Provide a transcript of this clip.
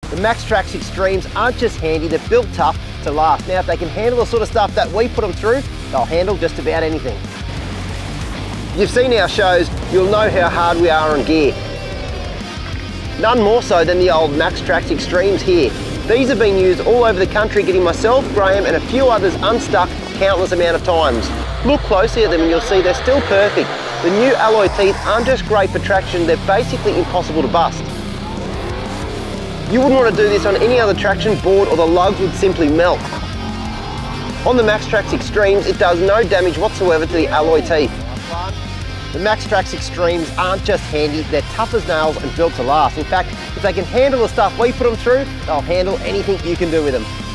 The MAXTRAX XTREME'S aren't just handy, they're built tough to last. Now, if they can handle the sort of stuff that we put them through, they'll handle just about anything. You've seen our shows, you'll know how hard we are on gear. None more so than the old MAXTRAX XTREME'S here. These have been used all over the country, getting myself, Graham and a few others unstuck countless amount of times. Look closely at them and you'll see they're still perfect. The new alloy teeth aren't just great for traction, they're basically impossible to bust. You wouldn't want to do this on any other traction board or the lugs would simply melt. On the MAXTRAX XTREME'S, it does no damage whatsoever to the alloy teeth. The MAXTRAX XTREME'S aren't just handy, they're tough as nails and built to last. In fact, if they can handle the stuff we put them through, they'll handle anything you can do with them.